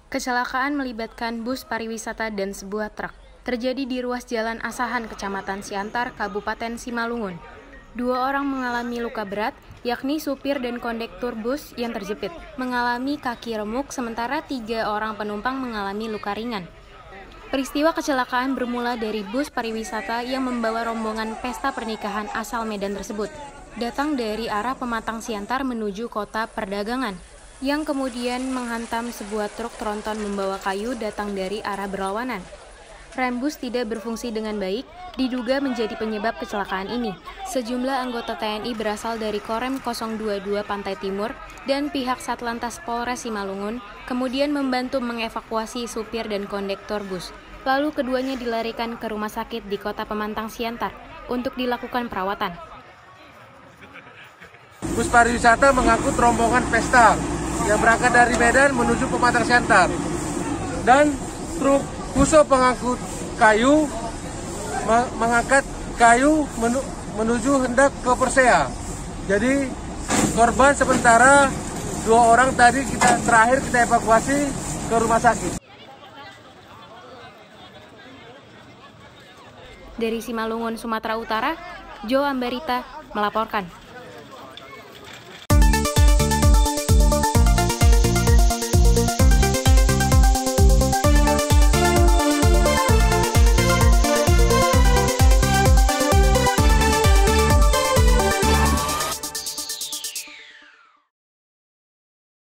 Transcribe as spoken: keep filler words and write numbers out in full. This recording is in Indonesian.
Kecelakaan melibatkan bus pariwisata dan sebuah truk terjadi di ruas Jalan Asahan, Kecamatan Siantar, Kabupaten Simalungun. Dua orang mengalami luka berat, yakni supir dan kondektur bus yang terjepit, mengalami kaki remuk, sementara tiga orang penumpang mengalami luka ringan. Peristiwa kecelakaan bermula dari bus pariwisata yang membawa rombongan pesta pernikahan asal Medan tersebut, datang dari arah Pematang Siantar menuju kota perdagangan, yang kemudian menghantam sebuah truk tronton membawa kayu datang dari arah berlawanan. Rem bus tidak berfungsi dengan baik, diduga menjadi penyebab kecelakaan ini. Sejumlah anggota T N I berasal dari Korem nol dua dua Pantai Timur dan pihak Satlantas Polres Simalungun kemudian membantu mengevakuasi supir dan kondektor bus. Lalu keduanya dilarikan ke rumah sakit di kota Pematang Siantar untuk dilakukan perawatan. Bus pariwisata mengangkut rombongan pesta yang berangkat dari Medan menuju Pematang Siantar, dan truk Fuso pengangkut kayu mengangkat kayu menuju hendak ke Persea. Jadi korban sementara dua orang tadi kita terakhir kita evakuasi ke rumah sakit. Dari Simalungun, Sumatera Utara, Jo Ambarita melaporkan.